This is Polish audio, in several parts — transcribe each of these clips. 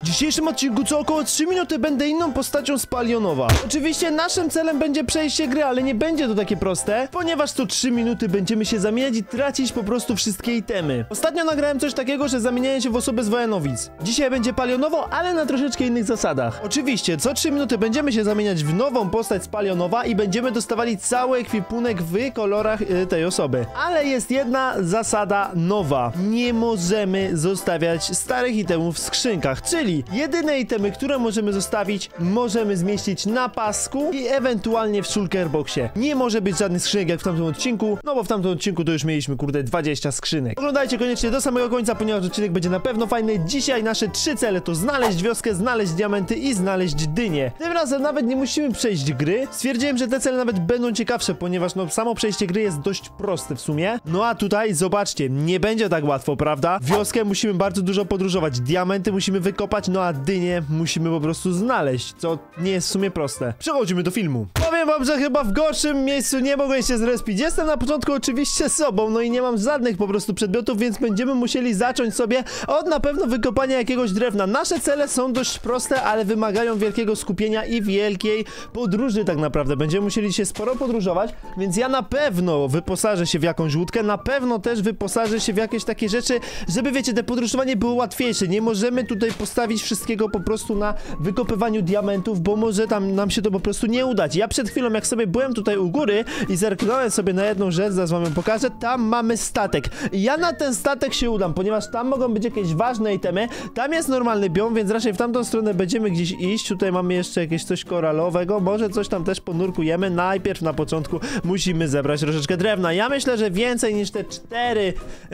W dzisiejszym odcinku co około 3 minuty będę inną postacią z Palionowa. Oczywiście naszym celem będzie przejście gry, ale nie będzie to takie proste, ponieważ co 3 minuty będziemy się zamieniać i tracić po prostu wszystkie itemy. Ostatnio nagrałem coś takiego, że zamieniałem się w osobę z Wojanowic. Dzisiaj będzie Palionowo, ale na troszeczkę innych zasadach. Oczywiście co 3 minuty będziemy się zamieniać w nową postać z Palionowa i będziemy dostawali cały ekwipunek w kolorach tej osoby. Ale jest jedna zasada nowa. Nie możemy zostawiać starych itemów w skrzynkach, czyli jedyne itemy, które możemy zostawić, możemy zmieścić na pasku i ewentualnie w shulkerboxie. Nie może być żadnych skrzynek jak w tamtym odcinku, no bo w tamtym odcinku to już mieliśmy, kurde, 20 skrzynek. Oglądajcie koniecznie do samego końca, ponieważ odcinek będzie na pewno fajny. Dzisiaj nasze 3 cele to znaleźć wioskę, znaleźć diamenty i znaleźć dynię. Tym razem nawet nie musimy przejść gry. Stwierdziłem, że te cele nawet będą ciekawsze, ponieważ no samo przejście gry jest dość proste w sumie. No a tutaj zobaczcie, nie będzie tak łatwo, prawda? Wioskę musimy bardzo dużo podróżować, diamenty musimy wykopać, no a dynię musimy po prostu znaleźć, co nie jest w sumie proste. Przechodzimy do filmu. Powiem wam, że chyba w gorszym miejscu nie mogłem się zrespić. Jestem na początku oczywiście sobą, no i nie mam żadnych po prostu przedmiotów, więc będziemy musieli zacząć sobie od na pewno wykopania jakiegoś drewna. Nasze cele są dość proste, ale wymagają wielkiego skupienia i wielkiej podróży tak naprawdę. Będziemy musieli się sporo podróżować, więc ja na pewno wyposażę się w jakąś łódkę, na pewno też wyposażę się w jakieś takie rzeczy, żeby wiecie, te podróżowanie było łatwiejsze. Nie możemy tutaj postawić wszystkiego po prostu na wykopywaniu diamentów, bo może tam nam się to po prostu nie udać. Ja przed chwilą, jak sobie byłem tutaj u góry i zerknąłem sobie na jedną rzecz, zaraz wam ją pokażę, tam mamy statek. I ja na ten statek się udam, ponieważ tam mogą być jakieś ważne itemy, tam jest normalny biom, więc raczej w tamtą stronę będziemy gdzieś iść. Tutaj mamy jeszcze jakieś coś koralowego, może coś tam też ponurkujemy. Najpierw na początku musimy zebrać troszeczkę drewna. Ja myślę, że więcej niż te 4,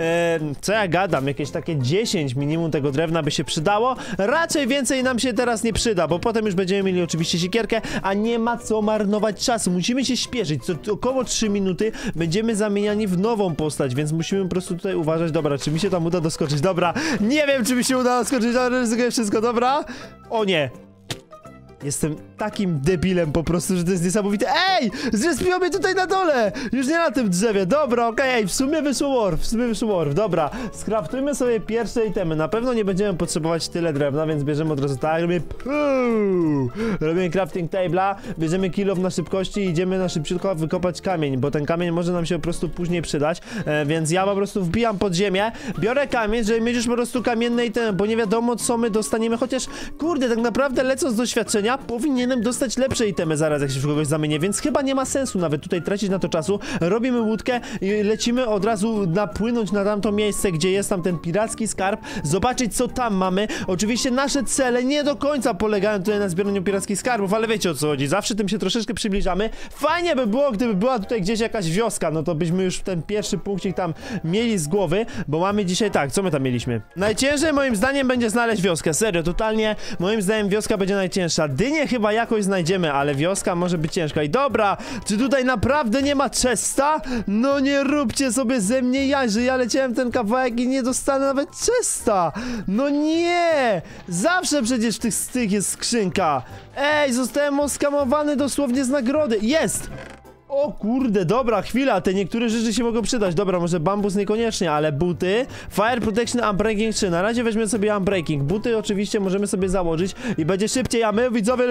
co ja gadam, jakieś takie 10 minimum tego drewna by się przydało. Raczej więcej nam się teraz nie przyda, bo potem już będziemy mieli oczywiście siekierkę, a nie ma co marnować czasu. Musimy się śpieszyć. Co około 3 minuty będziemy zamieniani w nową postać, więc musimy po prostu tutaj uważać. Dobra, czy mi się tam uda doskoczyć? Dobra, nie wiem, czy mi się uda doskoczyć, ale ryzykuję wszystko, dobra? O nie! Jestem takim debilem po prostu, że to jest niesamowite. Ej! Zrespiło mnie tutaj na dole! Już nie na tym drzewie. Dobra, okej, w sumie wyszło warf, dobra. Skraftujmy sobie pierwsze itemy. Na pewno nie będziemy potrzebować tyle drewna, więc bierzemy od razu tak. Robimy crafting table'a, bierzemy kilof na szybkości i idziemy na szybciutko wykopać kamień, bo ten kamień może nam się po prostu później przydać, więc ja po prostu wbijam pod ziemię, biorę kamień, żeby mieć już po prostu kamienne itemy, bo nie wiadomo co my dostaniemy, chociaż kurde, tak naprawdę lecąc z doświadczenia powinienem dostać lepsze itemy zaraz, jak się w kogoś zamienię, więc chyba nie ma sensu nawet tutaj tracić na to czasu. Robimy łódkę i lecimy od razu napłynąć na tamto miejsce, gdzie jest tam ten piracki skarb, zobaczyć co tam mamy. Oczywiście nasze cele nie do końca polegają tutaj na zbieraniu pirackich skarbów, ale wiecie o co chodzi, zawsze tym się troszeczkę przybliżamy. Fajnie by było, gdyby była tutaj gdzieś jakaś wioska, no to byśmy już ten pierwszy punkcik tam mieli z głowy, bo mamy dzisiaj tak, co my tam mieliśmy? Najciężej moim zdaniem będzie znaleźć wioskę, serio, totalnie moim zdaniem wioska będzie najcięższa. Dynię chyba jakoś znajdziemy, ale wioska może być ciężka. I dobra, czy tutaj naprawdę nie ma chesta? No nie róbcie sobie ze mnie jaj, że ja leciałem ten kawałek i nie dostanę nawet chesta. No nie! Zawsze przecież w tych jest skrzynka. Ej, zostałem oskamowany dosłownie z nagrody. Jest! O kurde, dobra, chwila, te niektóre rzeczy się mogą przydać. Dobra, może bambus niekoniecznie, ale buty, fire protection, unbreaking 3. Na razie weźmiemy sobie unbreaking. Buty oczywiście możemy sobie założyć i będzie szybciej, a my widzowie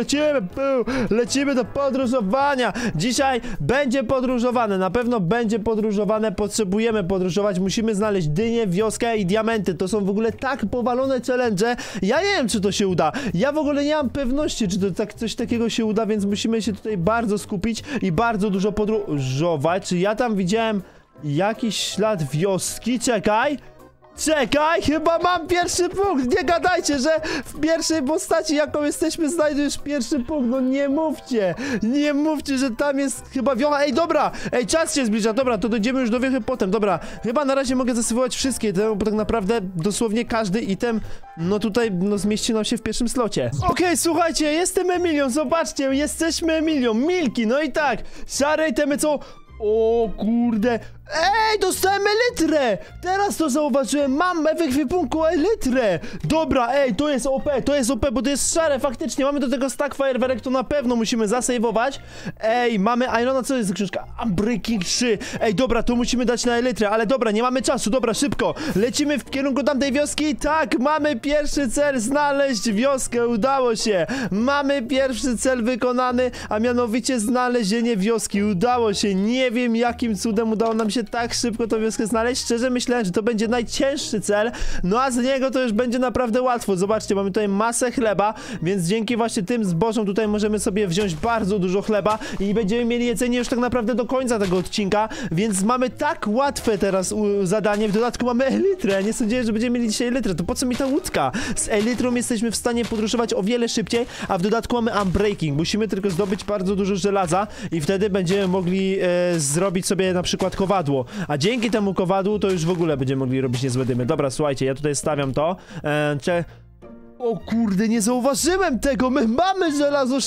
lecimy do podróżowania. Dzisiaj będzie podróżowane, na pewno będzie podróżowane, potrzebujemy podróżować, musimy znaleźć dynię, wioskę i diamenty. To są w ogóle tak powalone challenge. Ja nie wiem, czy to się uda. Ja w ogóle nie mam pewności, czy to tak coś takiego się uda, więc musimy się tutaj bardzo skupić i bardzo dużo podróżować. Czy ja tam widziałem jakiś ślad wioski? Czekaj, chyba mam pierwszy punkt. Nie gadajcie, że w pierwszej postaci, jaką jesteśmy, znajdujesz pierwszy punkt. No nie mówcie, że tam jest chyba wiocha. Ej, dobra, czas się zbliża, dobra, to dojdziemy już do wiochy potem, dobra. Chyba na razie mogę zasypywać wszystkie, bo tak naprawdę dosłownie każdy item, no tutaj, no zmieści nam się w pierwszym slocie. Okej, słuchajcie, jestem Emilią, zobaczcie, jesteśmy Emilią, Milki, no i tak, szare itemy, co... O kurde, Ej, dostałem elytrę! Teraz to zauważyłem, mam w ekwipunku elytrę! Dobra, ej, to jest OP, bo to jest szare, faktycznie, mamy do tego stack fajerwerek, to na pewno musimy zasejwować. Ej, mamy Irona, co jest za książka? Unbreaking 3. Ej, dobra, to musimy dać na elytrę, ale dobra, nie mamy czasu, dobra, szybko. Lecimy w kierunku tamtej wioski, tak, mamy pierwszy cel, znaleźć wioskę, udało się. Mamy pierwszy cel wykonany, a mianowicie znalezienie wioski, udało się. Nie wiem, jakim cudem udało nam się tak szybko tą wioskę znaleźć. Szczerze myślałem, że to będzie najcięższy cel, no a z niego to już będzie naprawdę łatwo. Zobaczcie, mamy tutaj masę chleba, więc dzięki właśnie tym zbożom tutaj możemy sobie wziąć bardzo dużo chleba i będziemy mieli jedzenie już tak naprawdę do końca tego odcinka, więc mamy tak łatwe teraz zadanie. W dodatku mamy elytrę. Nie sądziłem, że będziemy mieli dzisiaj elytrę. To po co mi ta łódka? Z elytrą jesteśmy w stanie podróżować o wiele szybciej, a w dodatku mamy unbreaking. Musimy tylko zdobyć bardzo dużo żelaza i wtedy będziemy mogli zrobić sobie na przykład kowadło. A dzięki temu kowadłu to już w ogóle będziemy mogli robić niezłe dymy. Dobra, słuchajcie, ja tutaj stawiam to. O kurde, nie zauważyłem tego, my mamy żelazo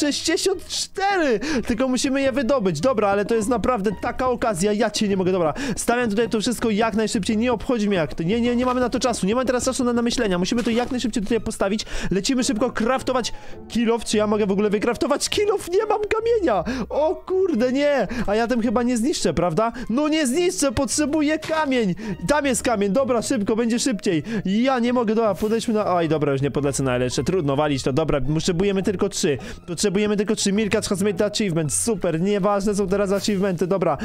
64, tylko musimy je wydobyć, dobra, ale to jest naprawdę taka okazja, ja cię nie mogę, dobra, stawiam tutaj to wszystko jak najszybciej, nie obchodzi mnie jak to, nie mamy na to czasu, nie mamy teraz czasu na namyślenia, musimy to jak najszybciej tutaj postawić, lecimy szybko craftować kilof, czy ja mogę w ogóle wykraftować kilof, nie mam kamienia, o kurde, nie, a ja tym chyba nie zniszczę, prawda, no nie zniszczę, potrzebuję kamień, tam jest kamień, dobra, szybko, będzie szybciej, ja nie mogę, dobra, podejdźmy na, oj, dobra, już nie podlecę najlepsze, trudno walić to, dobra, potrzebujemy tylko 3, Mirkacz has made achievement, super, nieważne są teraz achievementy, dobra,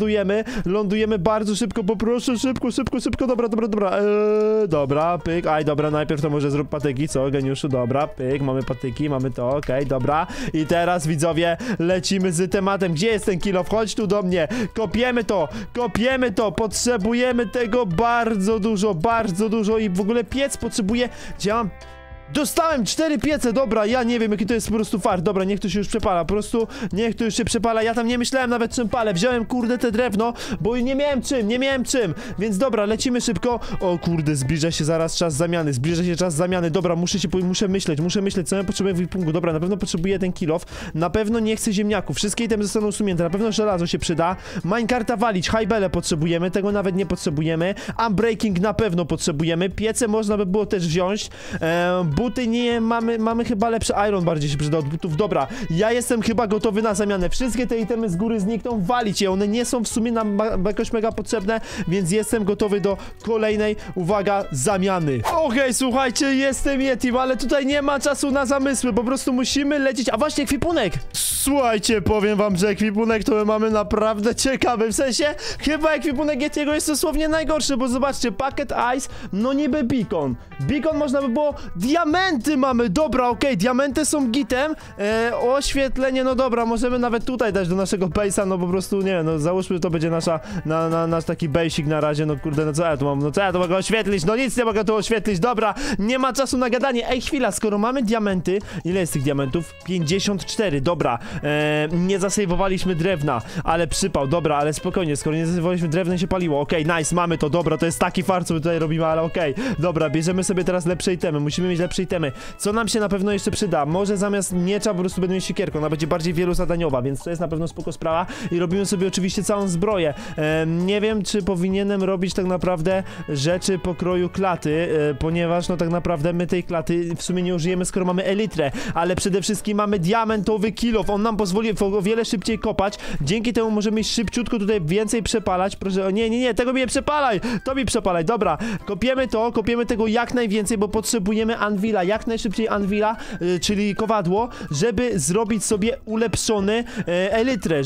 lądujemy bardzo szybko, poproszę, szybko, dobra, dobra, pyk, aj, dobra, najpierw to może zrób patyki, co, geniuszu, dobra, pyk, mamy patyki, mamy to, okej, dobra, i teraz, widzowie, lecimy z tematem, gdzie jest ten kilof, chodź tu do mnie, kopiemy to, potrzebujemy tego bardzo dużo i w ogóle piec potrzebuje, gdzie ja mam... Dostałem 4 piece, dobra, ja nie wiem jaki to jest po prostu fart, dobra, niech to się już przepala, po prostu niech to już się przepala, ja tam nie myślałem nawet czym palę, wziąłem kurde te drewno, bo nie miałem czym, więc dobra, lecimy szybko, o kurde, zbliża się czas zamiany, dobra, muszę myśleć, co ja potrzebuję w punku, dobra, na pewno potrzebuję ten kilof, na pewno nie chcę ziemniaków, wszystkie itemy zostaną usunięte, na pewno żelazo się przyda, minecarta walić, highbelle potrzebujemy, tego nawet nie potrzebujemy, unbreaking na pewno potrzebujemy, piece można by było też wziąć, buty nie, mamy chyba lepszy iron, bardziej się przyda od butów, dobra, ja jestem chyba gotowy na zamianę, wszystkie te itemy z góry znikną, walić je, one nie są w sumie nam jakoś mega potrzebne, więc jestem gotowy do kolejnej, uwaga, zamiany. Okej, słuchajcie, jestem Yetim, ale tutaj nie ma czasu na zamysły, po prostu musimy lecieć, a właśnie ekwipunek, słuchajcie, powiem wam, że ekwipunek to my mamy naprawdę ciekawy, w sensie, chyba ekwipunek Yetiego jest dosłownie najgorszy, bo zobaczcie, Bucket Ice, no niby beacon można by było, diamenty mamy, dobra, okej, diamenty są gitem, oświetlenie, no dobra, możemy nawet tutaj dać do naszego base'a, no po prostu, nie, no załóżmy, że to będzie nasz taki basic na razie, no kurde, no co ja tu mam, no co ja tu mogę oświetlić, no nic nie mogę tu oświetlić, dobra, nie ma czasu na gadanie, ej, chwila, skoro mamy diamenty, ile jest tych diamentów? 54, dobra, nie zasejwowaliśmy drewna, ale przypał, dobra, ale spokojnie, skoro nie zasejwowaliśmy drewna i się paliło, okej, nice, mamy to, dobra, to jest taki fart, co my tutaj robimy, ale okej, dobra, bierzemy sobie teraz lepsze itemy, musimy mieć lepsze itemy, co nam się na pewno jeszcze przyda, może zamiast miecza po prostu będę mieć siekierkę, ona będzie bardziej wielozadaniowa, więc to jest na pewno spoko sprawa i robimy sobie oczywiście całą zbroję, nie wiem, czy powinienem robić tak naprawdę rzeczy pokroju klaty, ponieważ no tak naprawdę my tej klaty w sumie nie użyjemy, skoro mamy elytrę, ale przede wszystkim mamy diamentowy kilof, on nam pozwoli o wiele szybciej kopać, dzięki temu możemy szybciutko tutaj więcej przepalać, proszę, nie, tego mi nie przepalaj, to mi przepalaj, dobra, kopiemy tego jak najwięcej, bo potrzebujemy anvila, jak najszybciej anvila, czyli kowadło, żeby zrobić sobie ulepszony elytrę,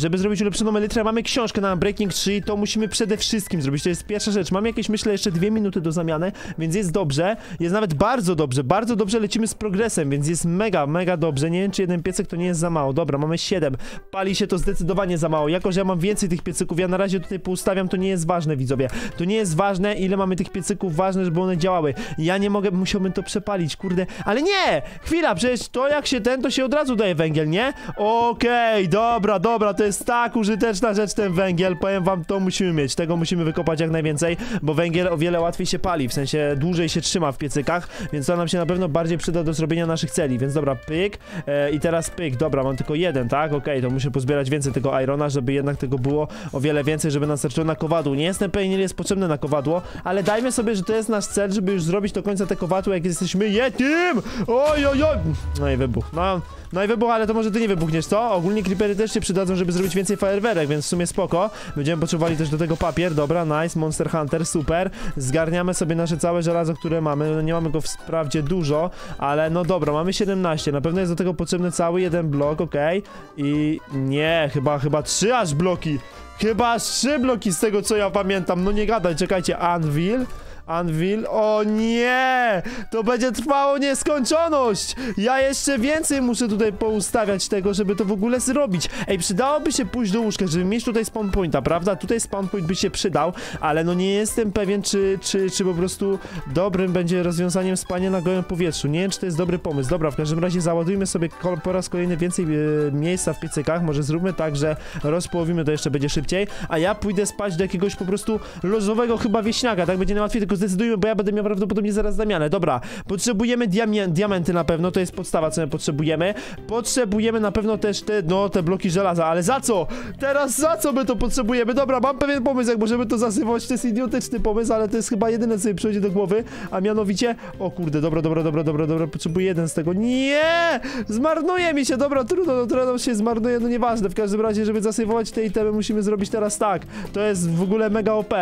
mamy książkę na Breaking 3, to musimy przede wszystkim zrobić, to jest pierwsza rzecz, mamy jakieś, myślę, jeszcze 2 minuty do zamiany, więc jest dobrze, jest nawet bardzo dobrze lecimy z progresem, więc jest mega dobrze, nie wiem, czy jeden piecek to nie jest za mało, dobra, mamy 7, pali się to zdecydowanie za mało, jako że ja mam więcej tych piecyków, ja na razie tutaj poustawiam, to nie jest ważne, widzowie, to nie jest ważne, ile mamy tych piecyków, ważne, żeby one działały, ja nie mogę, musiałbym to przepalić, kurde, kurde, ale nie! Chwila, przecież to jak się to się od razu daje węgiel, nie? Okej, dobra, to jest tak użyteczna rzecz ten węgiel, powiem wam, to musimy mieć, tego musimy wykopać jak najwięcej, bo węgiel o wiele łatwiej się pali, w sensie dłużej się trzyma w piecykach, więc to nam się na pewno bardziej przyda do zrobienia naszych celi, więc dobra, pyk, i teraz pyk, dobra, mam tylko jeden, tak? Okej, to muszę pozbierać więcej tego irona, żeby jednak tego było o wiele więcej, żeby nas starczyło na kowadło. Nie jestem pewien, ile jest potrzebne na kowadło, ale dajmy sobie, że to jest nasz cel, żeby już zrobić do końca te kowadło, jak jesteśmy Yetim! Oj! No i wybuch, no i wybuch, ale to może ty nie wybuchniesz, co? Ogólnie creepery też się przydadzą, żeby zrobić więcej fajerwerek, więc w sumie spoko. Będziemy potrzebowali też do tego papier, dobra, nice, Monster Hunter, super. Zgarniamy sobie nasze całe żelazo, które mamy, no nie mamy go wprawdzie dużo, ale no dobra, mamy 17, na pewno jest do tego potrzebny cały jeden blok, okej. I nie, chyba 3 aż bloki. Chyba aż 3 bloki z tego, co ja pamiętam, no nie gadaj, czekajcie, Anvil, o nie! To będzie trwało nieskończoność! Ja jeszcze więcej muszę tutaj poustawiać tego, żeby to w ogóle zrobić. Ej, przydałoby się pójść do łóżka, żeby mieć tutaj spawn pointa, prawda? Tutaj spawn point by się przydał, ale no nie jestem pewien, czy po prostu dobrym będzie rozwiązaniem spania na gołym powietrzu. Nie wiem, czy to jest dobry pomysł. Dobra, w każdym razie załadujmy sobie po raz kolejny więcej miejsca w piecykach. Może zróbmy tak, że rozpołowimy to jeszcze będzie szybciej, a ja pójdę spać do jakiegoś po prostu lozowego chyba wieśniaka, tak będzie najłatwiej, tylko zdecydujmy, bo ja będę miał prawdopodobnie zaraz zamianę. Dobra, potrzebujemy diamenty na pewno, to jest podstawa, co my potrzebujemy. Potrzebujemy na pewno też te bloki żelaza, ale za co? Teraz za co my to potrzebujemy? Dobra, mam pewien pomysł, jak możemy to zasypać, to jest idiotyczny pomysł, ale to jest chyba jedyne, co mi przychodzi do głowy, a mianowicie, o kurde, dobra, potrzebuję jeden z tego, nie! Zmarnuje mi się, dobra, trudno się zmarnuje, no nieważne, w każdym razie, żeby zasypać te itemy, musimy zrobić teraz tak, to jest w ogóle mega OP,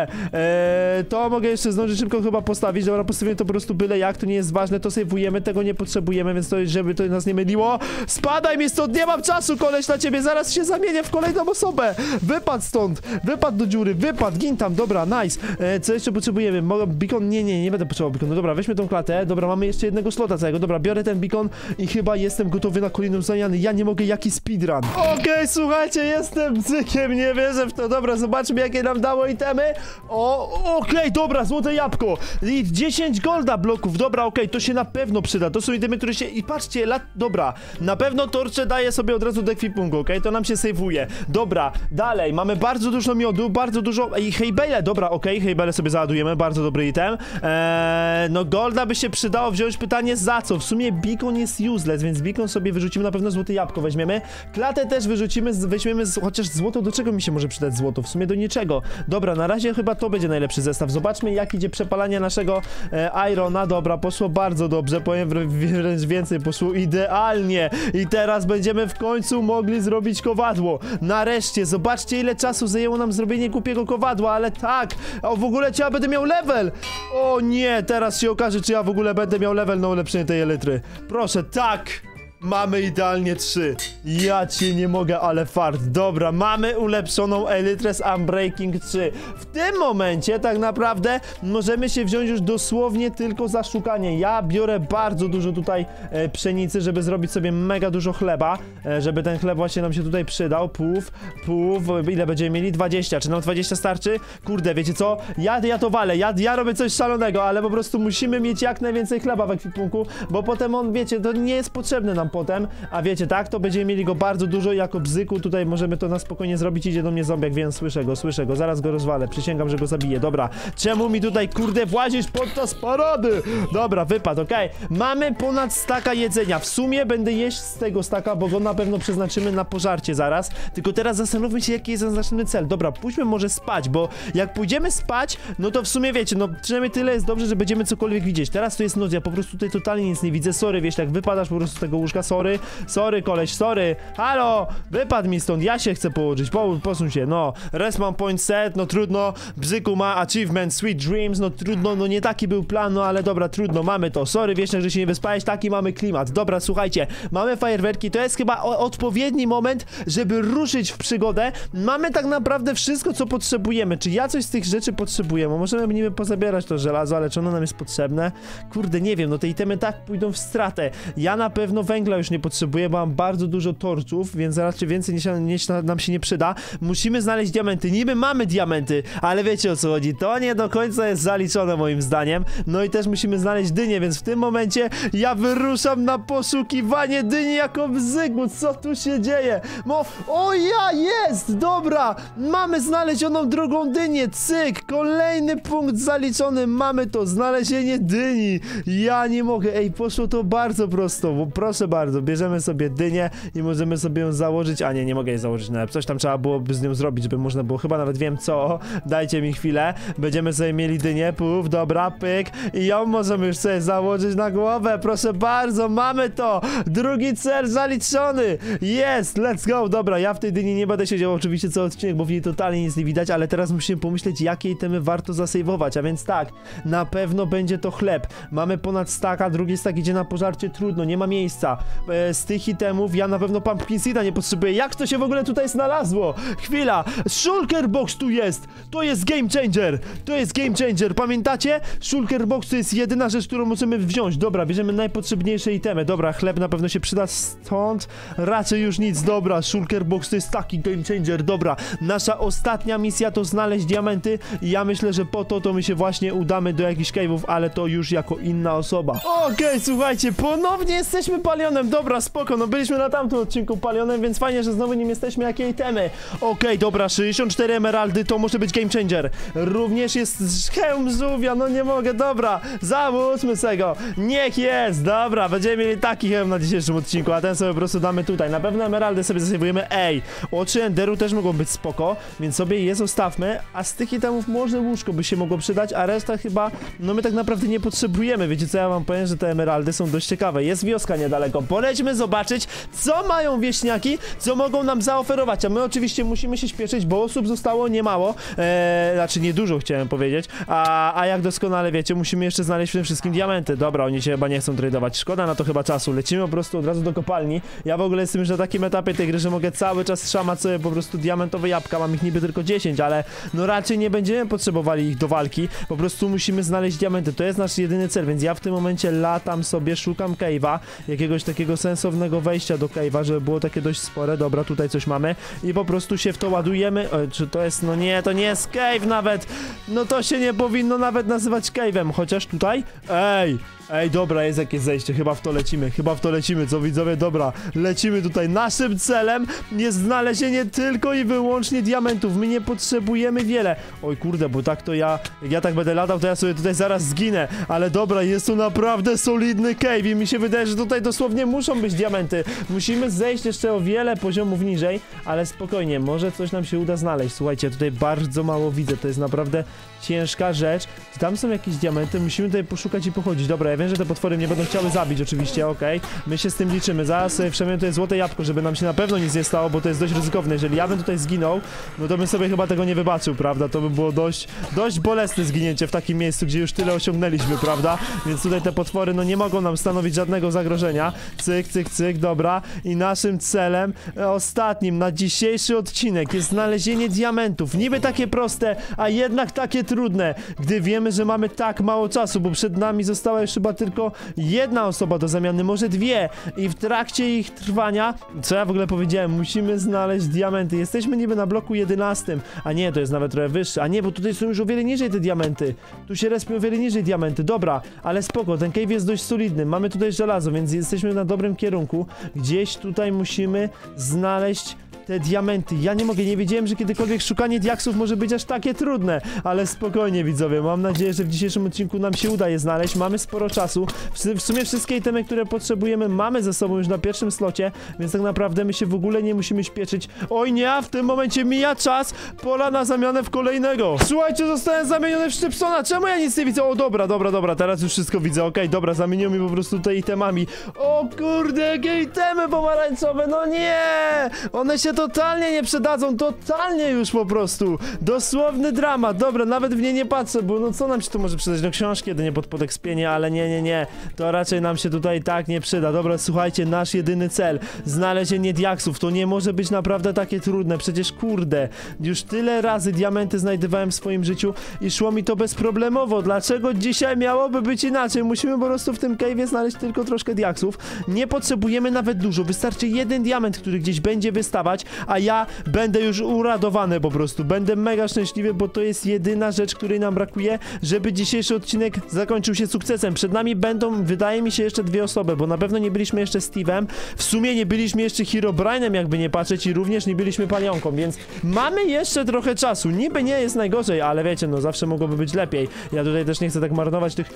to mogę jeszcze zdążyć szybko chyba postawić, dobra, postawimy to po prostu byle jak, to nie jest ważne, to sejwujemy, tego nie potrzebujemy, więc to żeby to nas nie myliło. Spadaj mi stąd, nie mam czasu, koleś, na ciebie, zaraz się zamienię w kolejną osobę. Wypadł stąd, wypadł do dziury, gin tam, dobra, nice. Co jeszcze potrzebujemy? Beacon, nie będę potrzebował beaconu, dobra, weźmy tą klatę, dobra, mamy jeszcze jednego slota całego, dobra, biorę ten beacon i chyba jestem gotowy na kolejną zamianę, ja nie mogę, jaki speedrun. Okej, słuchajcie, jestem bzykiem, nie wierzę w to, dobra, zobaczmy, jakie nam dało itemy. Okej, dobra, złote jabłko. I 10 golda bloków, dobra, okej, to się na pewno przyda, to są itemy, które się, i patrzcie, dobra, na pewno torcze daje sobie od razu do ekwipunku, okej, to nam się sejwuje, dobra, dalej, mamy bardzo dużo miodu, bardzo dużo, i hejbele, dobra, okej, hejbele sobie załadujemy, bardzo dobry item, no golda by się przydało wziąć, pytanie za co, w sumie beacon jest useless, więc beacon sobie wyrzucimy, na pewno złote jabłko weźmiemy, klatę też wyrzucimy, weźmiemy, chociaż złoto, do czego mi się może przydać złoto, w sumie do niczego, dobra, na razie chyba to będzie najlepszy zestaw, zobaczmy jak idzie przepalanie naszego irona, dobra, poszło bardzo dobrze, powiem wręcz więcej, poszło idealnie i teraz będziemy w końcu mogli zrobić kowadło, nareszcie, zobaczcie ile czasu zajęło nam zrobienie głupiego kowadła, ale tak, a w ogóle czy ja będę miał level, o nie, teraz się okaże, czy ja w ogóle będę miał level na ulepszenie tej elitry, proszę, tak. Mamy idealnie 3. Ja cię nie mogę, ale fart. Dobra, mamy ulepszoną Elytrę z Unbreaking 3. W tym momencie tak naprawdę możemy się wziąć już dosłownie tylko za szukanie. Ja biorę bardzo dużo tutaj pszenicy, żeby zrobić sobie mega dużo chleba, żeby ten chleb właśnie nam się tutaj przydał. Puf. Ile będziemy mieli? 20. Czy nam 20 starczy? Kurde, wiecie co? Ja to walę. Ja robię coś szalonego, ale po prostu musimy mieć jak najwięcej chleba w ekwipunku, bo potem on, wiecie, to nie jest potrzebne nam potem, a wiecie, tak, to będziemy mieli go bardzo dużo jako bzyku, tutaj możemy to na spokojnie zrobić, idzie do mnie zombiak, więc słyszę go, zaraz go rozwalę, przysięgam, że go zabiję, dobra, czemu mi tutaj, kurde, włazisz podczas parady? Dobra, wypadł, okej, mamy ponad staka jedzenia, w sumie będę jeść z tego staka, bo go na pewno przeznaczymy na pożarcie zaraz, tylko teraz zastanówmy się, jaki jest zaznaczony cel, dobra, pójdźmy może spać, bo jak pójdziemy spać, no to w sumie wiecie, no przynajmniej tyle jest dobrze, że będziemy cokolwiek widzieć, teraz to jest noc, ja po prostu tutaj totalnie nic nie widzę, sorry, wiesz, jak wypadasz po prostu z tego łóżka, sorry koleś, sorry, halo, wypadł mi stąd, ja się chcę położyć, posuń się, no, respawn point set, no trudno, bzyku ma achievement, sweet dreams, no trudno, no nie taki był plan, no ale dobra, trudno, mamy to, sorry, wiesz, że się nie wyspałeś, taki mamy klimat, dobra, słuchajcie, mamy fajerwerki, to jest chyba odpowiedni moment, żeby ruszyć w przygodę, mamy tak naprawdę wszystko, co potrzebujemy, czy ja coś z tych rzeczy potrzebuję, bo możemy niby pozabierać to żelazo, ale czy ono nam jest potrzebne? Kurde, nie wiem, no te itemy tak pójdą w stratę, ja na pewno węgla węgla już nie potrzebuję, bo mam bardzo dużo torców, więc raczej więcej niż nam się nie przyda. Musimy znaleźć diamenty. Niby mamy diamenty, ale wiecie o co chodzi. To nie do końca jest zaliczone moim zdaniem. No i też musimy znaleźć dynię, więc w tym momencie ja wyruszam na poszukiwanie dyni jako Zygmunt. Co tu się dzieje? O ja, jest! Dobra! Mamy znalezioną drugą dynię. Cyk! Kolejny punkt zaliczony. Mamy to. Znalezienie dyni. Ja nie mogę. Ej, poszło to bardzo prosto. Bo proszę bardzo, bierzemy sobie dynię i możemy sobie ją założyć. A nie mogę jej założyć. No, coś tam trzeba byłoby z nią zrobić, żeby można było. Chyba nawet wiem co. Dajcie mi chwilę. Będziemy sobie mieli dynię. Puf, dobra, pyk. I ją możemy już sobie założyć na głowę. Proszę bardzo, mamy to. Drugi cel zaliczony. Jest, let's go. Dobra, ja w tej dyni nie będę siedział oczywiście co odcinek, bo w niej totalnie nic nie widać, ale teraz musimy pomyśleć, jakie itemy warto zasejwować. A więc tak, na pewno będzie to chleb. Mamy ponad staka, drugi stack idzie na pożarcie, trudno, nie ma miejsca. Z tych itemów ja na pewno pumpkin seeda nie potrzebuję. Jak to się w ogóle tutaj znalazło? Chwila, shulker box tu jest. To jest game changer. To jest game changer, pamiętacie? Shulker box to jest jedyna rzecz, którą możemy wziąć. Dobra, bierzemy najpotrzebniejsze itemy. Dobra, chleb na pewno się przyda, stąd raczej już nic. Dobra, shulker box to jest taki game changer. Dobra, nasza ostatnia misja to znaleźć diamenty i ja myślę, że po to my się właśnie udamy do jakichś cave'ów, ale to już jako inna osoba. Okej, słuchajcie, ponownie jesteśmy palionem. Dobra, spoko, no byliśmy na tamtym odcinku palionem, więc fajnie, że znowu nim jesteśmy. Jakie itemy? Okej, dobra, 64 emeraldy to może być game changer. Również jest hełm żółwia, no nie mogę, dobra, załóżmy se go. Niech jest, dobra, będziemy mieli taki hełm na dzisiejszym odcinku, a ten sobie po prostu damy tutaj. Na pewno emeraldy sobie zasejwujemy. Ej, oczy enderu też mogą być spoko, więc sobie je zostawmy, a z tych itemów może łóżko by się mogło przydać, a reszta chyba, no my tak naprawdę nie potrzebujemy. Wiecie co, ja wam powiem, że te emeraldy są dość ciekawe. Jest wioska niedaleko, polećmy zobaczyć, co mają wieśniaki, co mogą nam zaoferować, a my oczywiście musimy się śpieszyć, bo osób zostało niemało, znaczy niedużo chciałem powiedzieć, a jak doskonale wiecie, musimy jeszcze znaleźć w tym wszystkim diamenty. Dobra, oni się chyba nie chcą tradeować, szkoda na to chyba czasu, lecimy po prostu od razu do kopalni. Ja w ogóle jestem już na takim etapie tej gry, że mogę cały czas szamać sobie po prostu diamentowe jabłka, mam ich niby tylko 10, ale no raczej nie będziemy potrzebowali ich do walki, po prostu musimy znaleźć diamenty, to jest nasz jedyny cel, więc ja w tym momencie latam sobie, szukam cave'a, jakiegoś takiego sensownego wejścia do cave'a, żeby było takie dość spore. Dobra, tutaj coś mamy i po prostu się w to ładujemy. Czy to jest, no nie, to nie jest cave nawet, no to się nie powinno nawet nazywać cave'em, chociaż tutaj, ej, dobra, jest jakieś zejście, chyba w to lecimy, co widzowie, dobra, lecimy tutaj, naszym celem jest znalezienie tylko i wyłącznie diamentów, my nie potrzebujemy wiele. Oj kurde, bo tak to jak ja tak będę latał, to ja sobie tutaj zaraz zginę, ale dobra, jest to naprawdę solidny cave i mi się wydaje, że tutaj dosłownie muszą być diamenty, musimy zejść jeszcze o wiele poziomów niżej, ale spokojnie, może coś nam się uda znaleźć. Słuchajcie, tutaj bardzo mało widzę, to jest naprawdę ciężka rzecz. Tam są jakieś diamenty, musimy tutaj poszukać i pochodzić. Dobra, ja wiem, że te potwory mnie będą chciały zabić oczywiście, okej. My się z tym liczymy. Zaraz sobie wszemy tutaj złote jabłko, żeby nam się na pewno nic nie stało, bo to jest dość ryzykowne. Jeżeli ja bym tutaj zginął, no to bym sobie chyba tego nie wybaczył, prawda? To by było dość bolesne zginięcie w takim miejscu, gdzie już tyle osiągnęliśmy, prawda? Więc tutaj te potwory, no nie mogą nam stanowić żadnego zagrożenia. Cyk, cyk, cyk, dobra. I naszym celem ostatnim na dzisiejszy odcinek jest znalezienie diamentów. Niby takie proste, a jednak takie trudne, gdy wiemy, że mamy tak mało czasu, bo przed nami została już chyba tylko jedna osoba do zamiany, może dwie, i w trakcie ich trwania, co ja w ogóle powiedziałem, musimy znaleźć diamenty. Jesteśmy niby na bloku 11, a nie, to jest nawet trochę wyższe, a nie, bo tutaj są już o wiele niżej te diamenty, tu się respią o wiele niżej diamenty, dobra, ale spoko, ten cave jest dość solidny, mamy tutaj żelazo, więc jesteśmy na dobrym kierunku, gdzieś tutaj musimy znaleźć te diamenty. Ja nie mogę, nie wiedziałem, że kiedykolwiek szukanie diaksów może być aż takie trudne, ale spokojnie widzowie, mam nadzieję, że w dzisiejszym odcinku nam się uda je znaleźć, mamy sporo czasu, w sumie wszystkie itemy, które potrzebujemy mamy ze sobą już na pierwszym slocie, więc tak naprawdę my się w ogóle nie musimy śpieszyć. Oj nie, a w tym momencie mija czas, pola na zamianę w kolejnego. Słuchajcie, zostałem zamieniony w Szczypsona, czemu ja nic nie widzę? O dobra, teraz już wszystko widzę, okej, dobra, zamienił mi po prostu te itemami. O kurde, jakie itemy pomarańczowe, no nie! One się totalnie nie przydadzą, totalnie już po prostu. Dosłowny dramat. Dobra, nawet w nie nie patrzę, bo no co nam się tu może przydać? No książki jedynie pod ekspienie, ale nie. To raczej nam się tutaj tak nie przyda. Dobra, słuchajcie, nasz jedyny cel. Znalezienie diaksów. To nie może być naprawdę takie trudne. Przecież kurde, już tyle razy diamenty znajdowałem w swoim życiu i szło mi to bezproblemowo. Dlaczego dzisiaj miałoby być inaczej? Musimy po prostu w tym cave'ie znaleźć tylko troszkę diaksów. Nie potrzebujemy nawet dużo. Wystarczy jeden diament, który gdzieś będzie wystawać, a ja będę już uradowany po prostu. Będę mega szczęśliwy, bo to jest jedyna rzecz, której nam brakuje, żeby dzisiejszy odcinek zakończył się sukcesem. Przed nami będą, wydaje mi się, jeszcze dwie osoby, bo na pewno nie byliśmy jeszcze Steve'em, w sumie nie byliśmy jeszcze Herobrine'em, jakby nie patrzeć, i również nie byliśmy Palionką, więc mamy jeszcze trochę czasu. Niby nie jest najgorzej, ale wiecie, no zawsze mogłoby być lepiej. Ja tutaj też nie chcę tak marnować tych...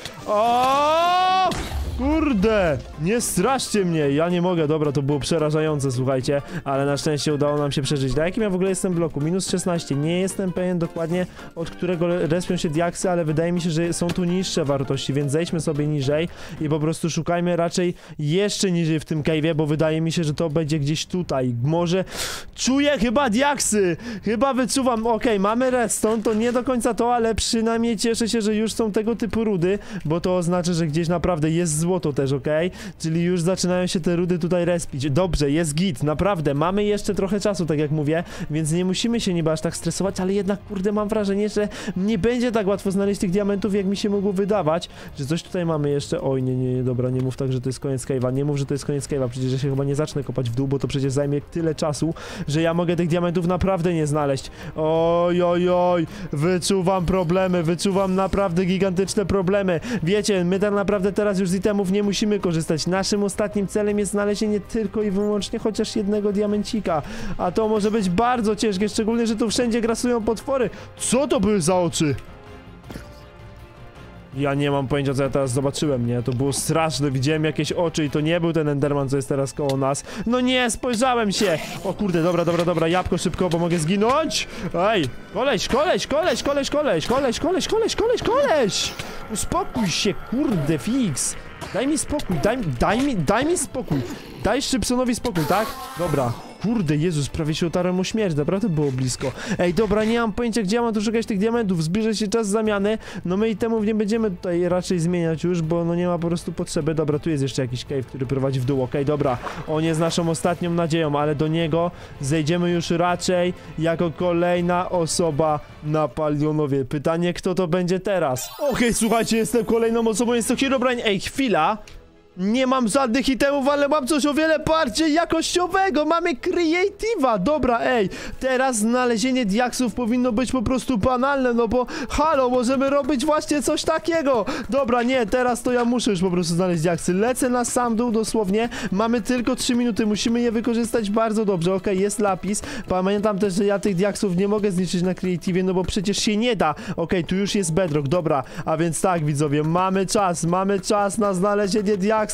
O! Kurde! Nie straszcie mnie! Ja nie mogę, dobra, to było przerażające, słuchajcie, ale na szczęście udało nam się przeżyć. Na jakim ja w ogóle jestem bloku? Minus 16. Nie jestem pewien dokładnie, od którego respią się diaksy, ale wydaje mi się, że są tu niższe wartości, więc zejdźmy sobie niżej i po prostu szukajmy raczej jeszcze niżej w tym cave'ie, bo wydaje mi się, że to będzie gdzieś tutaj. Może... Czuję chyba diaksy! Chyba wyczuwam. Okej, mamy redstone, to nie do końca to, ale przynajmniej cieszę się, że już są tego typu rudy, bo to oznacza, że gdzieś naprawdę jest złoto też, okej? Czyli już zaczynają się te rudy tutaj respić. Dobrze, jest git, naprawdę. Mamy jeszcze trochę czasu, tak jak mówię, więc nie musimy się niby aż tak stresować, ale jednak, kurde, mam wrażenie, że nie będzie tak łatwo znaleźć tych diamentów, jak mi się mogło wydawać, że coś tutaj mamy jeszcze. Oj, nie, dobra, nie mów tak, że to jest koniec cave'a. Nie mów, że to jest koniec cave'a, przecież ja się chyba nie zacznę kopać w dół, bo to przecież zajmie tyle czasu, że ja mogę tych diamentów naprawdę nie znaleźć. Oj, wyczuwam problemy, wyczuwam naprawdę gigantyczne problemy. Wiecie, my tak naprawdę teraz już z itemów nie musimy korzystać. Naszym ostatnim celem jest znalezienie tylko i wyłącznie chociaż jednego diamencika. A to może być bardzo ciężkie, szczególnie, że tu wszędzie grasują potwory. Co to były za oczy? Ja nie mam pojęcia, co ja teraz zobaczyłem, nie? To było straszne, widziałem jakieś oczy i to nie był ten Enderman, co jest teraz koło nas. No nie, spojrzałem się! O kurde, dobra, jabłko szybko, bo mogę zginąć! Ej, koleś! Uspokój się, kurde, fix! Daj mi spokój, daj mi spokój! Daj Szczypsonowi spokój, tak? Dobra. Kurde, Jezus, prawie się otarłem o śmierć, naprawdę było blisko. Ej, dobra, nie mam pojęcia, gdzie ja mam tu szukać tych diamentów, zbliża się czas zamiany, no my itemów nie będziemy tutaj raczej zmieniać już, bo no nie ma po prostu potrzeby. Dobra, tu jest jeszcze jakiś cave, który prowadzi w dół, okej, dobra, on jest naszą ostatnią nadzieją, ale do niego zejdziemy już raczej jako kolejna osoba na Palionowie. Pytanie, kto to będzie teraz? Okej, słuchajcie, jestem kolejną osobą, jest to Herobrine. Ej, chwila! Nie mam żadnych itemów, ale mam coś o wiele bardziej jakościowego. Mamy Creative'a. Dobra, ej. Teraz znalezienie diaksów powinno być po prostu banalne, no bo halo, możemy robić właśnie coś takiego. Dobra, nie, teraz to ja muszę już po prostu znaleźć diaksy. Lecę na sam dół dosłownie. Mamy tylko 3 minuty, musimy je wykorzystać bardzo dobrze. Okej, jest lapis. Pamiętam też, że ja tych diaksów nie mogę zniszczyć na Creative'ie, no bo przecież się nie da. Okej, tu już jest bedrock, dobra. A więc tak, widzowie, mamy czas na znalezienie diaksów.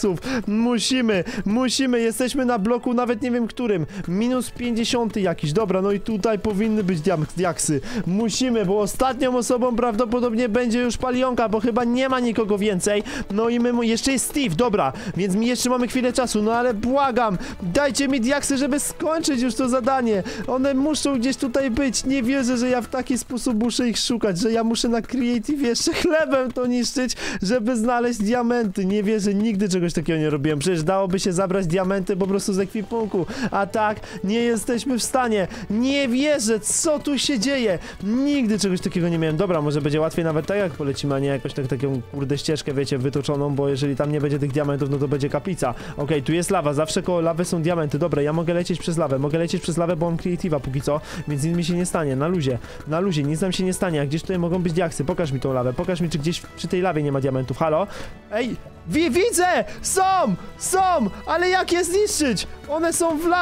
Musimy, jesteśmy na bloku, nawet nie wiem którym, minus 50 jakiś, dobra, no i tutaj powinny być diaksy, musimy, bo ostatnią osobą prawdopodobnie będzie już Palionka, bo chyba nie ma nikogo więcej, no i jeszcze jest Steve, dobra, więc jeszcze mamy chwilę czasu, no ale błagam, dajcie mi diaksy, żeby skończyć już to zadanie, one muszą gdzieś tutaj być, nie wierzę, że ja w taki sposób muszę ich szukać, że ja muszę na Creative jeszcze chlebem to niszczyć, żeby znaleźć diamenty, nie wierzę, nigdy czegoś takiego nie robiłem. Przecież dałoby się zabrać diamenty po prostu z ekwipunku. A tak, nie jesteśmy w stanie. Nie wierzę, co tu się dzieje. Nigdy czegoś takiego nie miałem. Dobra, może będzie łatwiej nawet tak, jak polecimy, a nie jakoś taką kurde ścieżkę, wiecie, wytoczoną, bo jeżeli tam nie będzie tych diamentów, no to będzie kaplica. Okej, tu jest lawa, zawsze koło lawy są diamenty. Dobra, ja mogę lecieć przez lawę, bo mam Creative'a póki co, więc nic mi się nie stanie. Na luzie, nic nam się nie stanie. A gdzieś tutaj mogą być diaksy. Pokaż mi tą lawę, pokaż mi, czy gdzieś przy tej lawie nie ma diamentów. Halo? Ej, widzę! Są! Ale jak je zniszczyć? One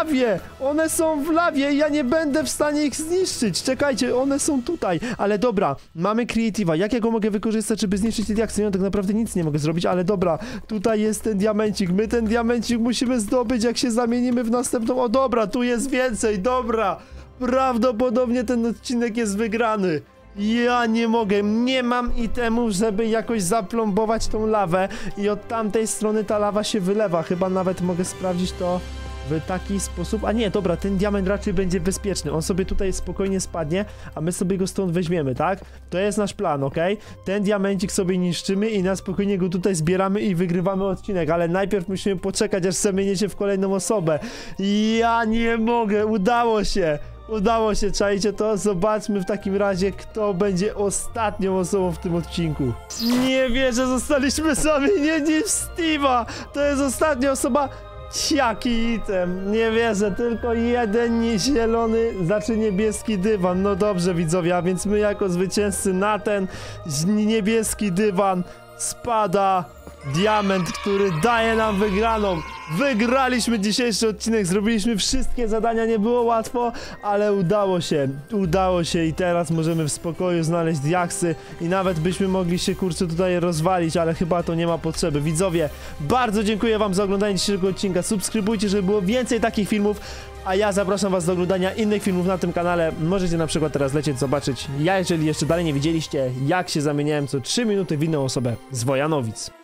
są w lawie, ja nie będę w stanie ich zniszczyć. Czekajcie, one są tutaj. Ale dobra, mamy Creative'a. Jak ja go mogę wykorzystać, żeby zniszczyć te diaksy? Ja tak naprawdę nic nie mogę zrobić, ale dobra, tutaj jest ten diamencik. My ten diamencik musimy zdobyć, jak się zamienimy w następną. O dobra, tu jest więcej, dobra. Prawdopodobnie ten odcinek jest wygrany. Ja nie mogę, nie mam itemów, żeby jakoś zaplombować tą lawę i od tamtej strony ta lawa się wylewa. Chyba nawet mogę sprawdzić to w taki sposób. A nie, dobra, ten diament raczej będzie bezpieczny. On sobie tutaj spokojnie spadnie, a my sobie go stąd weźmiemy, tak? To jest nasz plan, okej? Ten diamencik sobie niszczymy i na spokojnie go tutaj zbieramy i wygrywamy odcinek, ale najpierw musimy poczekać, aż zamienię się w kolejną osobę. Ja nie mogę, udało się! Udało się, czajcie to? Zobaczmy w takim razie, kto będzie ostatnią osobą w tym odcinku. Nie wierzę, zostaliśmy sami, nie Steve'a! To jest ostatnia osoba. Jaki item, nie wierzę, tylko jeden zielony, znaczy niebieski dywan. No dobrze widzowie, a więc my jako zwycięzcy na ten niebieski dywan spada diament, który daje nam wygraną. Wygraliśmy dzisiejszy odcinek, zrobiliśmy wszystkie zadania, nie było łatwo, ale udało się i teraz możemy w spokoju znaleźć diaksy i nawet byśmy mogli się, kurczę, tutaj rozwalić, ale chyba to nie ma potrzeby. Widzowie, bardzo dziękuję wam za oglądanie dzisiejszego odcinka, subskrybujcie, żeby było więcej takich filmów, a ja zapraszam was do oglądania innych filmów na tym kanale. Możecie na przykład teraz lecieć zobaczyć, jeżeli jeszcze dalej nie widzieliście, jak się zamieniałem co 3 minuty w inną osobę z Wojanowic.